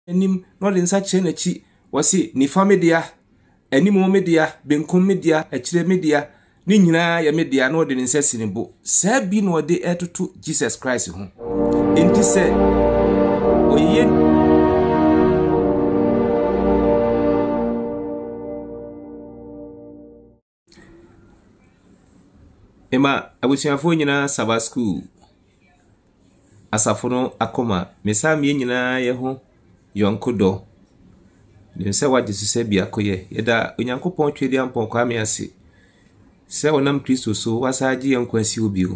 Enim no de nsa kire na chi wose nifa media animu media benkum media akire media ni nyina ya media no de nsa sinebo sa bi no de etoto Jesus Christ ho enti se oye ema abusiafo nyina Sabbath school asafo no akoma mesam nyina ye ho yonkodo nse waje sese bia koye yeda onyankopɔn twedi ampon kwa me ase se wonam Kristo so wasaje yankwasi obio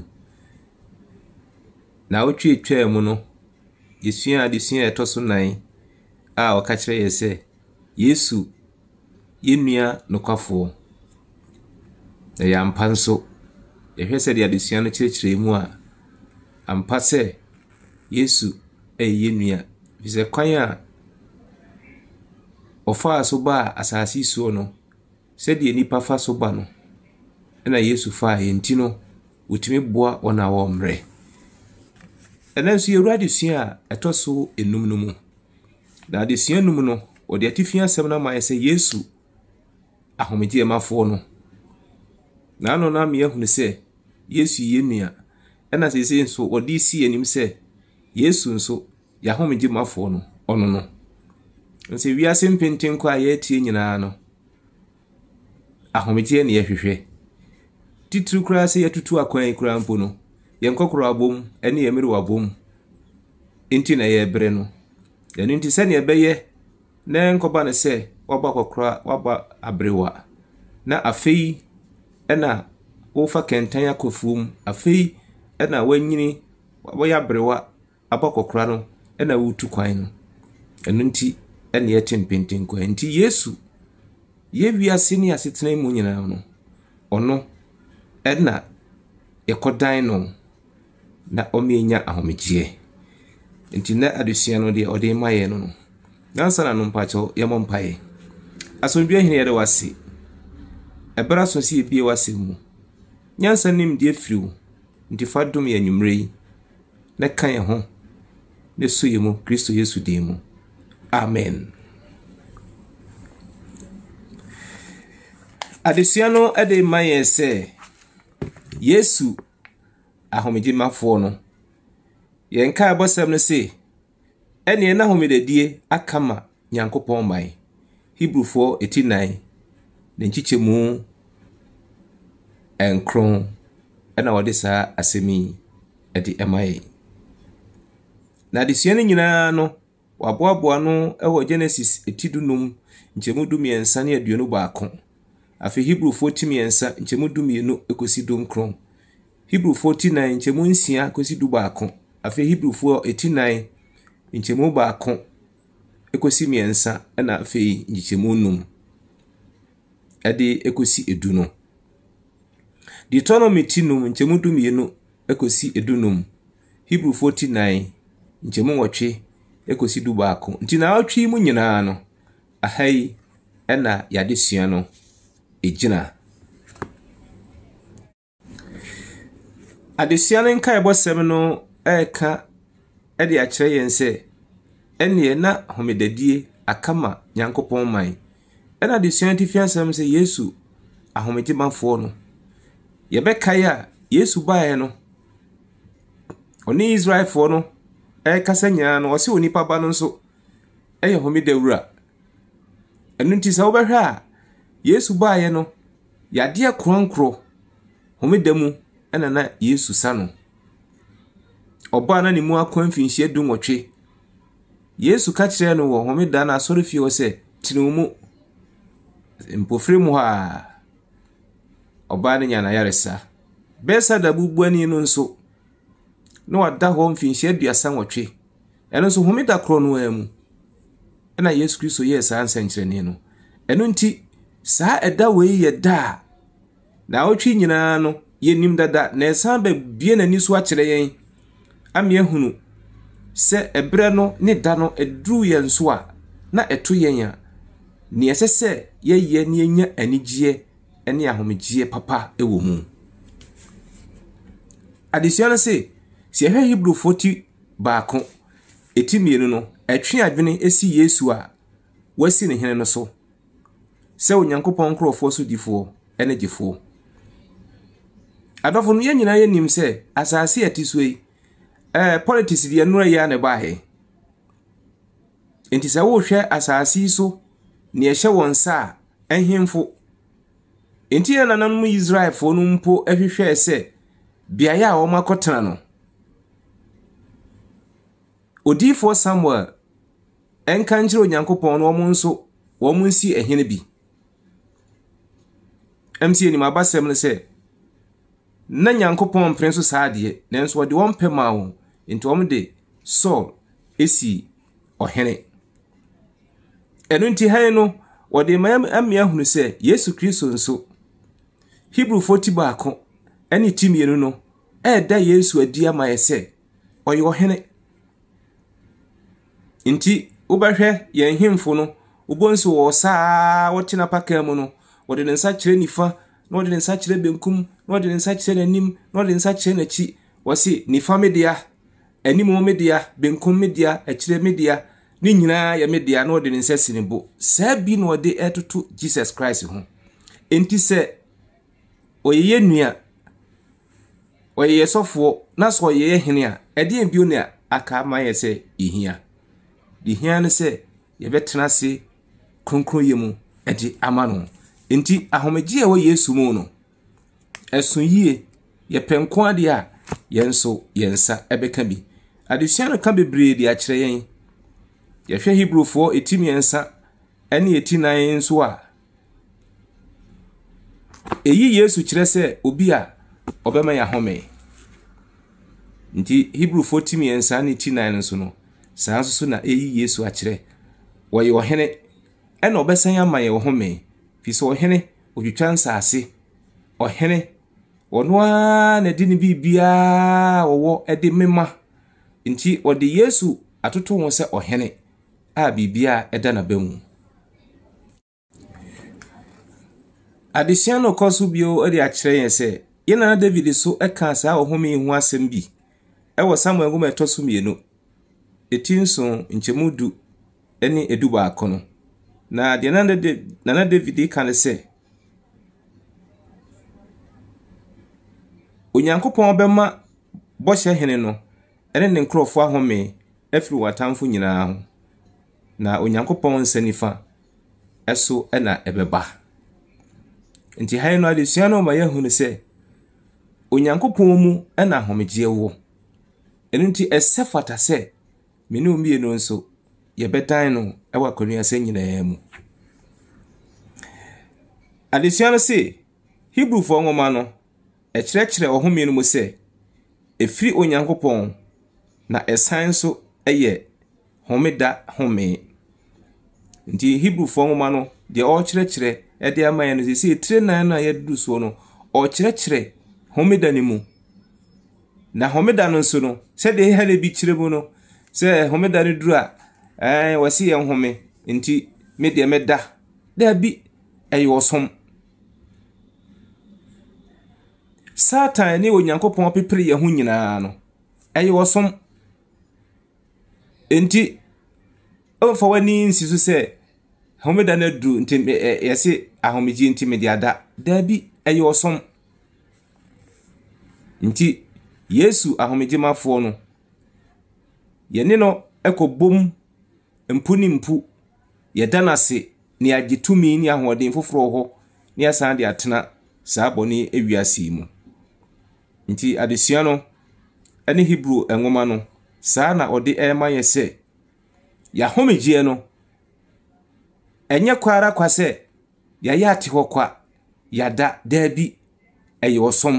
na otwe twa mu no yesua adesua etoso nan a waka kire ye se Yesu yenua nokwafo na yampa nso ehwese de adesua no kirekire mu a ampa se Yesu yenua bise kwan a ofa so ba asasi so no se de nipa fa so ba no na Yesu fa enti no utimi boa wona wo mre enanso yewrade sua etoso enum no mu na de sua enum no o de atifia asem na ma se Yesu ahomeje mafo no na no na me ehunu se Yesu yenua na sese nso o de si enim se Yesu nso ya homeje mafo no ono no nse wiase mpenten kwa ye tie nyina no ahomeje ne yehwehwe titru kura se yatutu akwan kura mpo no yenkokoro abom ene yemere wabom enti na ye bre no yanu enti se ne ebeye na enkoba ne se waba kokora waba abrewa na afei ena wofa kentan akofum afei ena wanyini waya abrewa abakokora no ena wutu kwan no enu enti ene yetempenten kwa enti Yesu ye wiase ni asetena mu nyina no ono ena yekodan no na omienya ahomeje enti na adesua no de ode maye no nansa na no mpacho yemo mpaye asomdwe hene yede wase ebra so si ebie wase mu nyansa nim de afiriw nti fadom ya nyumrei na kan ye ho ne so yemu Kristo Yesu de mu amen. Adesua no ede maye se Yesu ahomeje mafo no yenka abosem no se ene na homedadie akama nyankopɔn man Hebrewfo 89 ne nchichemu enkron ena wode saa asemi ede emaye na adesua no nyina no waboaboa no ewo Genesis etidunum nchemu dumiensa ne aduonu baako afi Hebrewfo timiensa nchemu dumienu ekosi dunkron Hebrewfo 49 nchemu nsia ekosi du baako afi Hebrewfo 89 nchemu baako ekosi miensa na afi nchemu num ade ekosi edu no Deuteronomy tinum nchemu dumienu ekosi edunum Hebrewfo 49 nchemu wotwe ekosi du baako nti na atwi mu nyina no ahai na yadesua no ejina adesua no nka ebosem no eka ede a kire yense ene na homedadie akama nyankopɔn man ena adesua tifiansem se Yesu ahomeje manfo no yebekaya Yesu bae no oni Israel fo no kasa nyana no wose onipa ba no nso eye homedawura enu nti sa wobehwe a Yesu bae no yade akronkro homedamu ena na Yesu sano oba na nimu akwan finhie du nwotwe Yesu ka kire no wo homeda na asɔre wo se tinumu mpofiri mu ha oba na nyana yaresa besa da bubuani no nso no wada ho mfinhie aduasa nwotwe eno nso homeda kro no amu ena Yesu Kristo yesa ansankyerene no eno nti saa eda we ye da na otwi nyina no yenim dada na esan ba bie na niso akire yen ame ehunu se ebre no ne da no edru ye nso a na eto yen a ne esese ye ne enya anigye ene ahomegye papa ewo mu adesua no se ehwe Hebrew 40 baako etimienu no Etwe adwene esi Yesu a wasi ne hene no so. Se Onyankopɔn nkrofo so difo ene gifo. Adofo no ye nyina ye nim se asase atiso yi politics die no ya ne ba he. Enti se wo hwe asase so ne ehye won sa enhemfo. Enti ye nanam Israel fo no mpo ehwehwe se bia ya wo makotena no. Odifo Samuel enka nkyere Onyankopɔn no wo nso wo munsi ehene bi. MC ni mabasem ne se na Nyankopɔn prince saade nanso wode won pema wo enti wom de Saul esi ohene. Enu nti han no wode amia hunu se Yesu Kristo nso Hebrew 40 baako eni timienu no da Yesu adi ama yese oye ohene. Inti ubahwe ye himfo no ubonso wo saa wotina pakam no wode ne nsa kyerɛ nifa na wode ne nsa kyerɛ benkum na wode ne nsa kyerɛ nanim na wode ne nsa kyerɛ nachi wasi nifa media animu media benkum media akyerɛ media ni nyina ya media na wode ne nsa sinebo saa bi na wode etoto Jesus Christ ho. Enti se oyeye nua oyeye sofo na so oyeye hene a ɛde bio ne aka ma ye se ihia ne se ye betena se kronkron yemu ɛde ama no. Enti ahomegie wo Yesu mu no esun yie ye penko ade a yenso yensa ebeka bi adesua no ka bebre di a kyerɛ yen ye hwɛ Hebrewfo etimi yensa ene etinan nso a eyi Yesu kyerɛ sɛ obi a obema ya home. Nti Hebrewfo etimi yensa ne etinan nso no saa nso na eyi Yesu a kyerɛ wo ye ohene ene obesan ama ye home. Fiso ohene odwitwa nsase ohene wonoa na di ne bibia wo ede mema. Nti wode Yesu atoto won se ohene a bibia eda na bamu. Adesua no koso bio ade a kyerɛ yen se yena David so eka saa ohome hu asɛm bi wo Samuel ngoma etoso mienu etinso nchemudu ene eduba akono. Na de nana David kan se Onyankopɔn bɛma bɔhyɛ hene no ene ne nkrofo ahome afiri watamfo nyinaa ho. Na Onyankopɔn nsanifa eso na ebeba. Nti han no adesua no ma yahunu se Onyankopɔn mu na ahomegye wo. Enu nti esefata se mene omie no nso ye bedan no ewa konua se nyinaa mu. Adesua no se Hebrew fo ngoma no kyerɛkyerɛ ohome no mu se efiri Onyankopɔn na esan so eye homeda home. Nti Hebrew fo ngoma no de o kyerɛkyerɛ de amaye no se etire nan na ye dudu so no o kyerɛkyerɛ homeda ni mu. Na homeda no nso no se de hale bi kyerɛ mu no se homeda no duru a wasi ye home nti me de meda da bi osom. Satan ni Onyankopɔn pepere ye ho nyinaa no osom. Enti fa wani nsi so se homeda na duru nti yesi ahomeji nti me de ada da bi osom. Nti Yesu ahomeji mafo no ye ne no ekobom mpu ni mpu ye danase ni agitumi ni ahoden foforo ho ni asan de atena saa boni ewiase mu. Nti adesua no ene Hebrew engoma no saa na ode ema ye se ya homegye no enye kwara kwase ya yate hokwa ya da bi osom.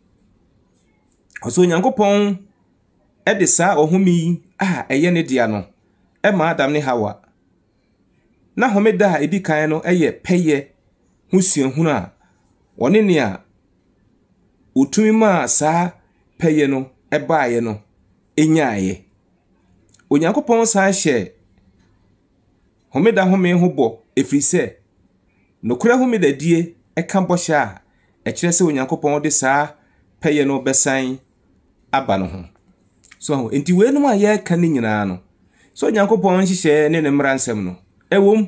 Oso Onyankopɔn de saa ohumi a eye ne dia no ma Adam ne Hawa na homeda a edi kan no eye peye husuahunu a wone ne a otumi ma saa peye no baaye no enyaaye. Onyankopɔn saa hye homeda home ho bo efrise nokura homeda die eka bɔhye a kyerɛ sɛ Onyankopɔn de saa peye no besan aba no ho. So enti we no ma ye ka ne nyinaa no so Nyankopɔn hyehyɛ ne mmaransɛm no ewom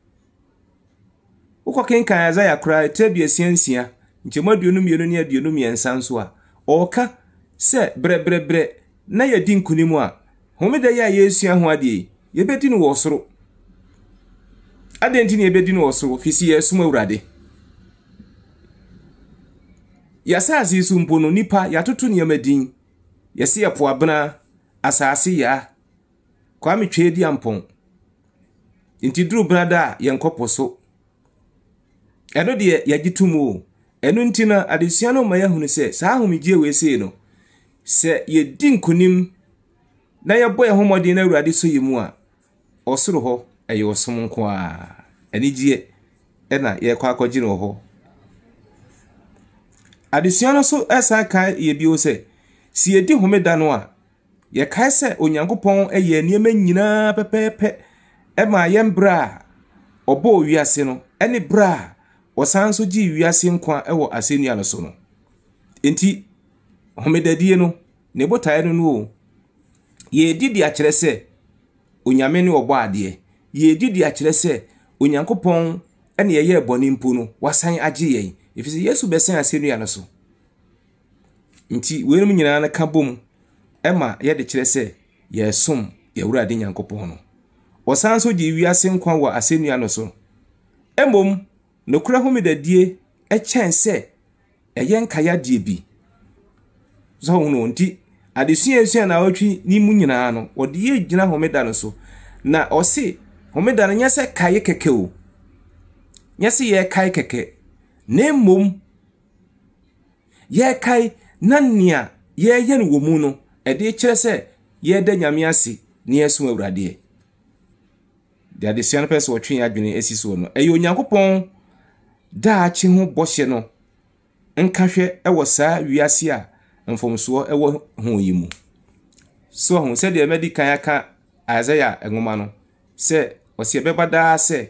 ukokenkan Isaiah kra tebiasiansia nchema 22:23 nso a oka se bre na yedi nkunimu a homeda ya Yesu aho ade yebedi no wosoro adenti ne yebedi no wosoro fisi Yesu Awurade yasase su mpo no nipa yatoto ne yamadin yesi yapo abena asase ya kwa metwedi ampon inti duru brada yenkoposo eno de yagitumu eno ntina adesua no ma yahunu se saa homegye we sei no se yedi nkunim na yebo ye homodin na Awurade so yimu a osoro ho eye osom nko a anigye ena ye kwa akogye no ho adesua no so esa kan ye bio se si yedi homeda no a ye kai se Onyankopɔn eye niema nyina pepepe ema yembra obo wiase no ene bra osanso gi wiase nkwa ewo asenia no so no enti homedadie no ne botae no ye didi a kyerɛ sɛ onyame ne obo ade ye didi a kyerɛ sɛ Onyankopɔn ene ye yɛ bɔne mpo no wasan agye yɛn efisi Yesu bɛsan asenia no so nti wenum nyina na ka bom ema ye de kyerɛ sɛ ye som ye Awurade Nyankopɔn no osanso gi wiase nkwa wɔ asenia no so emom nokura homedadie ekyɛn sɛ ɛyɛ nkaya die bi so hono nti adesua na awatwi ni mu nyina no ɔde ye gyina homeda no so na ɔse homeda no nyɛ sɛ kae keke o nyɛ sɛ yɛ kae keke na mmom yɛ kae na nea yɛ yɛ no wɔ mu no ɛde kyerɛ sɛ yɛ da Nyame ase ne yɛ som Awurade de adesua no pɛsɛ ɔtwe adwene esi so no ɛyɛ Onyankopɔn da chi ho bɔhye no nkahwɛ ɛwɔ saa wiase a mfomso ɛwɔ ho yi mu so ho sɛ de medi kan aka Isaiah engoma no sɛ ɔse bɛba daa sɛ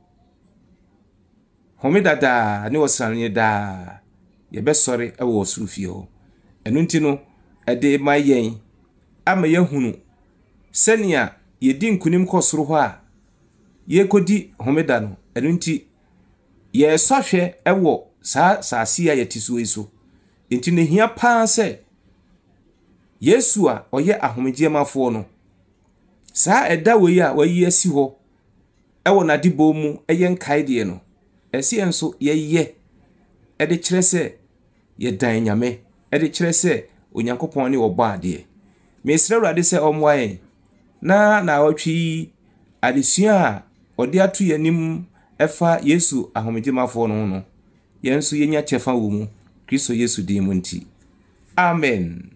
homeda daa ne wɔsane daa yɛbɛsɔre ɛwɔ surufie ho ɛno nti no ɛde ma yɛn ama yɛhunu sɛnea yɛdi nkunim kɔ soro hɔ a yɛkodi homeda no ɛno nti ye sohwe ewo saa saase a yetiso iso enti ne hia paa se Yesu a oye ahomegiemafo no saa eda we a wayi asi ho ewo na dibo mu eye nkaide no esi enso ye de kire se ye dan Nyame de kire se Onyankopɔn ne obo ade mesre Awurade se omwae na awatwi adesua a ode ato yanim efa Yesu ahomegyemafo no no yenso yenya chefa wo mu Kristo Yesu din mu nti amen.